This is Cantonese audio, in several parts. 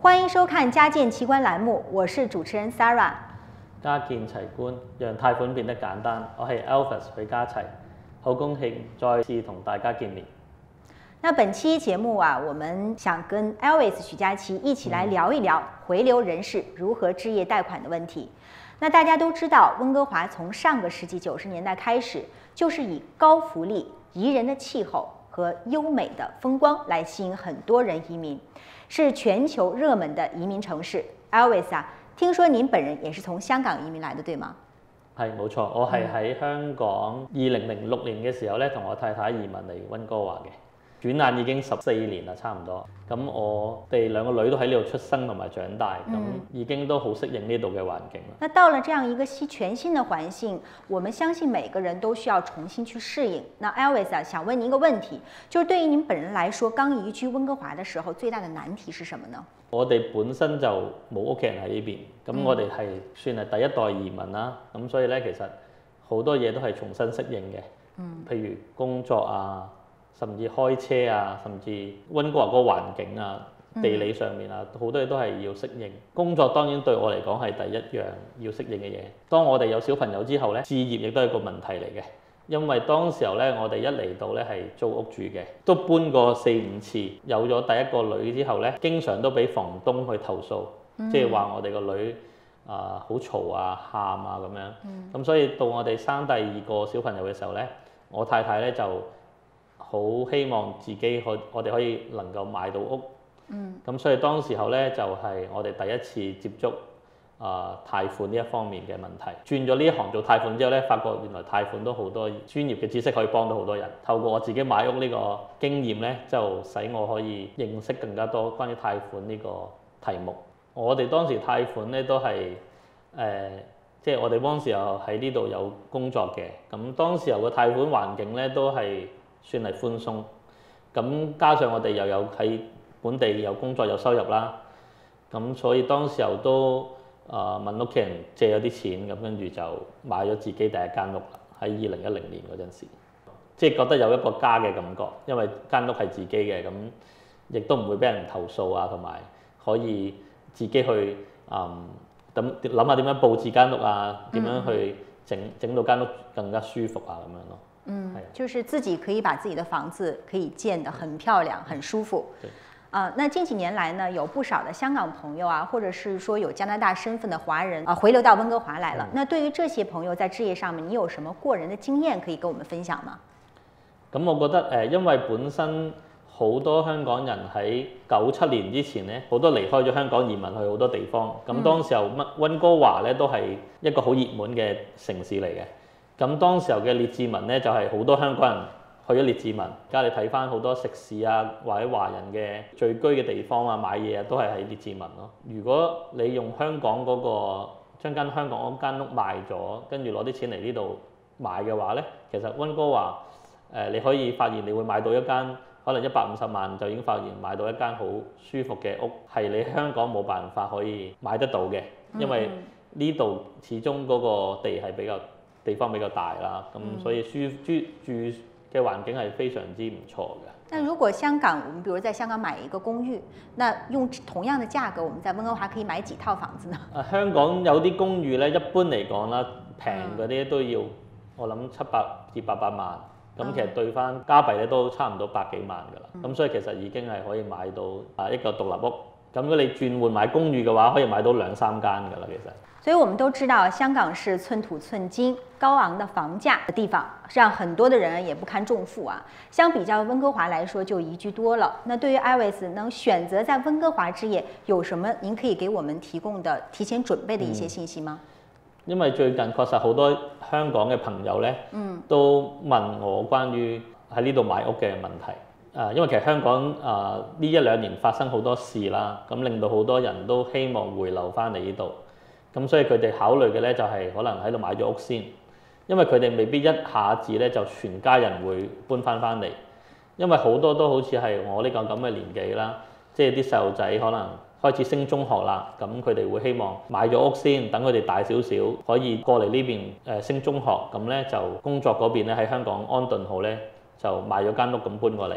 欢迎收看家建奇觀欄目，我是主持人 Sarah。 家建齊觀，讓貸款變得簡單。我係 Alvis 許家齊，好高興再次同大家見面。 那本期節目啊，我們想跟 Alvis 許家齊一起來聊一聊回流人士如何置業貸款的問題。那大家都知道，溫哥華從上個世紀90年代開始，就是以高福利、宜人的氣候和優美的風光來吸引很多人移民，是全球熱門的移民城市。Alvis 啊，聽說您本人也是從香港移民來的，對嗎？ 係冇錯，我係喺香港2006年嘅時候咧，同我太太移民嚟溫哥華嘅。轉眼已經14年啦，差唔多。咁我哋兩個女都喺呢度出生同埋長大，咁已經都好適應呢度嘅環境啦。 那到了這樣一個全新的環境，我們相信每個人都需要重新去適應。那 Alvis 啊，想問您一個問題，就是對於您本人來說，剛移居溫哥華的時候，最大的難題是什麼呢？ 我哋本身就冇屋企人喺呢邊，咁我哋係算係第一代移民啦，咁所以咧其實好多嘢都係重新適應嘅，譬如工作啊。甚至開車啊，甚至溫哥華嗰個環境啊、地理上面啊，好多嘢都係要適應。工作當然對我嚟講係第一樣要適應嘅嘢。當我哋有小朋友之後咧，置業亦都係個問題嚟嘅，因為當時候咧，我哋一嚟到咧係租屋住嘅，都搬過4、5次。有咗第一個女之後咧，經常都俾房東去投訴，即係話我哋個女好嘈啊、喊啊咁樣。咁所以到我哋生第二個小朋友嘅時候咧，我太太咧就好希望自己我哋可以能夠買到屋，咁所以當時候咧就係我哋第一次接觸貸款呢一方面嘅問題。轉咗呢一行做貸款之後咧，發覺原來貸款都好多專業嘅知識可以幫到好多人。透過我自己買屋呢個經驗咧，就使我可以認識更加多關於貸款呢個題目。我哋當時貸款咧都係即係我哋當時候喺呢度有工作嘅，咁當時候嘅貸款環境咧都係算係寬鬆，咁加上我哋又有喺本地有工作有收入啦，咁所以當時候都問屋企人借咗啲錢，咁跟住就買咗自己第一間屋啦。喺2010年嗰陣時，即係覺得有一個家嘅感覺，因為間屋係自己嘅，咁亦都唔會俾人投訴啊，同埋可以自己去諗下點樣佈置間屋啊，點樣去整到間屋更加舒服啊咁樣咯。 就是自己可以把自己的房子可以建得很漂亮、很舒服。 對。 那近幾年來呢，有不少的香港朋友啊，或者是說有加拿大身份的華人回流到溫哥華來了。那對於這些朋友在置業上面，你有什麼過人的經驗可以跟我們分享嗎？ 咁我覺得因為本身好多香港人喺97年之前咧，好多離開咗香港移民去好多地方。咁當時候溫哥華咧都係一個好熱門嘅城市嚟嘅。咁當時候嘅列治文咧，就係好多香港人去咗列治文。而家你睇翻好多食肆啊，或者華人嘅聚居嘅地方啊，買嘢啊，都係喺列治文咯。如果你用香港嗰個將香港嗰間屋賣咗，跟住攞啲錢嚟呢度買嘅話咧，其實溫哥華你可以發現你會買到一間可能150萬就已經發現買到一間好舒服嘅屋，係你香港冇辦法可以買得到嘅，因為呢度始終嗰個地方比較大啦，咁所以住嘅環境係非常之唔錯嘅。 那如果香港，我們比如在香港買一個公寓，那用同樣的價格，我們在溫哥華可以買幾套房子呢？ 香港有啲公寓咧，一般嚟講啦，平嗰啲都要我諗700至800萬，咁其實對翻加幣咧都差唔多百幾萬㗎啦。咁所以其實已經係可以買到一個獨立屋。咁如果你轉換買公寓嘅話，可以買到2、3間㗎啦，其實。 所以我們都知道，香港是寸土寸金、高昂的房價的地方，讓很多的人也不堪重負啊。相比較溫哥華來說，就宜居多了。那對於 Alvis 能選擇在溫哥華置業，有什麼您可以給我們提供的提前準備的一些信息嗎？因為最近確實好多香港嘅朋友咧，都問我關於喺呢度買屋嘅問題。因為其實香港呢1、2年發生好多事啦，咁令到好多人都希望回流翻嚟呢度。咁所以佢哋考慮嘅咧就係可能喺度買咗屋先，因為佢哋未必一下子咧就全家人會搬翻嚟，因為好多都好似係我呢個咁嘅年紀啦，即係啲細路仔可能開始升中學啦，咁佢哋會希望買咗屋先，等佢哋大少少可以過嚟呢邊升中學，咁咧就工作嗰邊咧喺香港安頓好咧，就買咗間屋咁搬過嚟。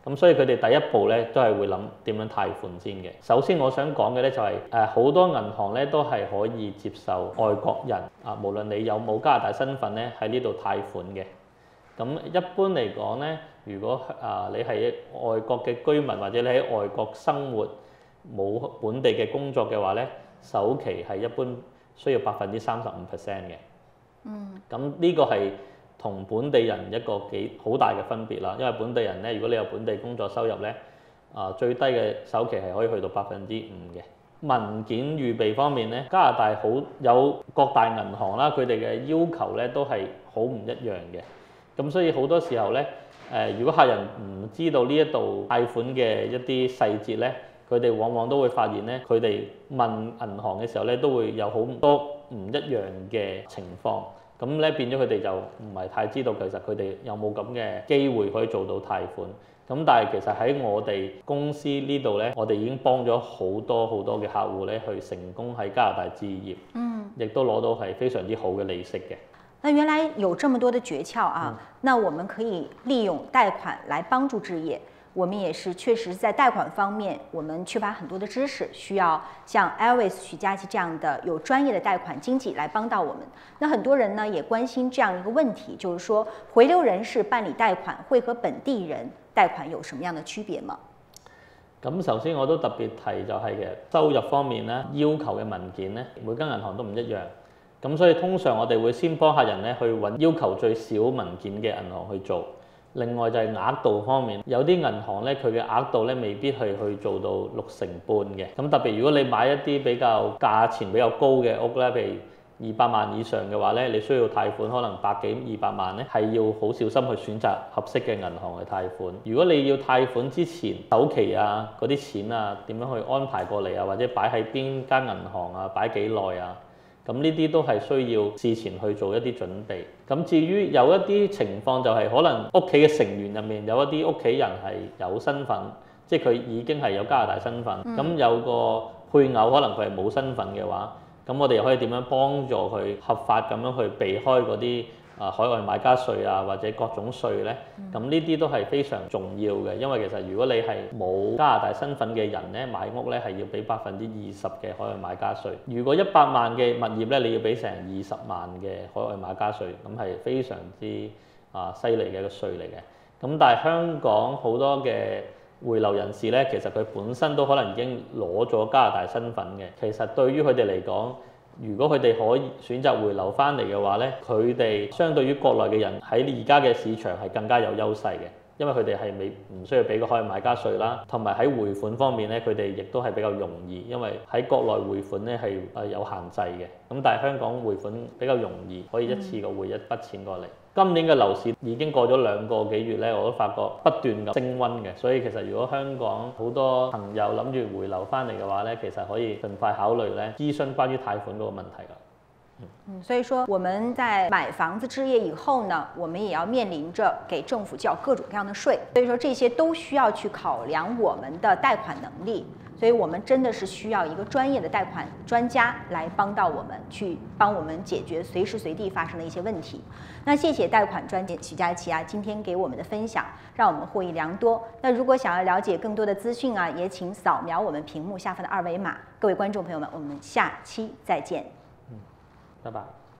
咁所以佢哋第一步咧都係會諗點樣貸款先嘅。首先我想講嘅咧就係好多銀行咧都係可以接受外國人無論你有冇加拿大身份咧喺呢度貸款嘅。咁一般嚟講咧，如果你係外國嘅居民或者你喺外國生活冇本地嘅工作嘅話咧，首期係一般需要35%嘅。咁呢個係同本地人一個好大嘅分別啦，因為本地人咧，如果你有本地工作收入咧，最低嘅首期係可以去到5%嘅。文件預備方面咧，加拿大有各大銀行啦，佢哋嘅要求咧都係好唔一樣嘅。咁所以好多時候咧，如果客人唔知道呢一度貸款嘅一啲細節咧，佢哋往往都會發現咧，佢哋問銀行嘅時候咧，都會有好多唔一樣嘅情況。咁咧變咗佢哋就唔係太知道其實佢哋有冇咁嘅機會可以做到貸款。咁但係其實喺我哋公司呢度咧，我哋已經幫咗好多嘅客戶咧去成功喺加拿大置業，亦都攞到係非常之好嘅利息嘅。 那原來有這麼多的訣竅啊，那我們可以利用貸款來幫助置業。我們也是確實在貸款方面，我們缺乏很多的知識，需要像 Elvis 許嘉琪這樣的有專業的貸款經紀來幫到我們。那很多人呢也關心這樣一個問題，就是說回流人士辦理貸款會和本地人貸款有什麼樣的區別嗎？ 咁首先我都特別提就係嘅收入方面咧，要求嘅文件咧，每間銀行都唔一樣。咁所以通常我哋會先幫客人咧去揾要求最少文件嘅銀行去做。另外就係額度方面，有啲銀行咧佢嘅額度咧未必係去做到6成半嘅。咁特別如果你買一啲比較價錢比較高嘅屋咧，譬如200萬以上嘅話咧，你需要貸款可能100幾200萬咧，係要好小心去選擇合適嘅銀行去貸款。如果你要貸款之前首期啊嗰啲錢啊點樣去安排過嚟啊，或者擺喺邊間銀行啊，擺幾耐啊？咁呢啲都係需要事前去做一啲準備。咁至於有一啲情況就係可能屋企嘅成員入面有一啲屋企人係有身份，即係佢已經係有加拿大身份。咁有個配偶可能佢係冇身份嘅話，咁我哋又可以點樣幫助佢合法咁樣去避開嗰啲海外買家稅啊，或者各種稅咧？咁呢啲都係非常重要嘅，因為其實如果你係冇加拿大身份嘅人咧，買屋咧係要俾20%嘅海外買家稅。如果100萬嘅物業咧，你要俾成20萬嘅海外買家稅，咁係非常之犀利嘅一個稅嚟嘅。咁但係香港好多嘅回流人士咧，其實佢本身都可能已經攞咗加拿大身份嘅。其實對於佢哋嚟講，如果佢哋可以選擇回流翻嚟嘅話咧，佢哋相對於國內嘅人喺而家嘅市場係更加有優勢嘅，因為佢哋係唔需要俾個海外買家稅啦，同埋喺匯款方面咧，佢哋亦都係比較容易，因為喺國內匯款咧係有限制嘅。咁但係香港匯款比較容易，可以一次過匯一筆錢過嚟。今年嘅樓市已經過咗2個幾月咧，我都發覺不斷咁升溫嘅，所以其實如果香港好多朋友諗住回流翻嚟嘅話咧，其實可以盡快考慮咧諮詢關於貸款嗰個問題啦。 所以說我們在買房子置業以後呢，我們也要面臨着給政府繳各種各樣的稅，所以說這些都需要去考量我們的貸款能力。所以我們真的是需要一個專業的貸款專家來幫到我們，去幫我們解決隨時隨地發生的一些問題。那謝謝貸款專家許嘉琪今天給我們的分享，讓我們獲益良多。那如果想要了解更多的資訊也請掃描我們屏幕下方的2維碼。各位觀眾朋友們，我們下期再見。 拜拜。